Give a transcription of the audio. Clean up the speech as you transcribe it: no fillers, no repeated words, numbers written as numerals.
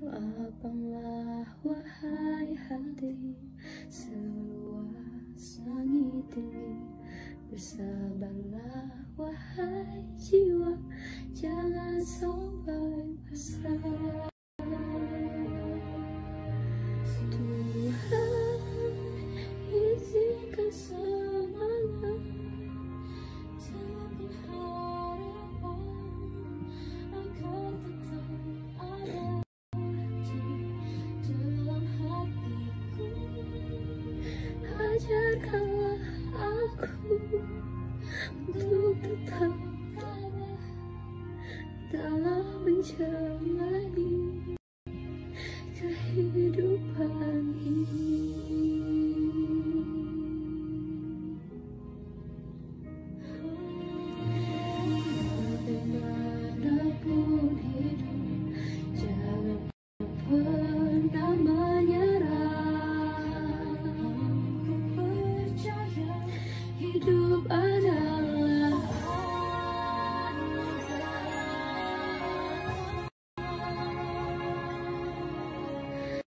Lapanglah wahai hati, seluas langit tinggi. Bersabarlah wahai jiwa, jangan sampai pasrah. Tuhan izinkan semangat, tapi harapan akan tetap ada di dalam hatiku. Ajarkanlah aku untuk tetap tabah dalam menjalani kehidupan ini. Bagaimanapun hidup, jangan pernah menyerah. Ku percaya hidup ada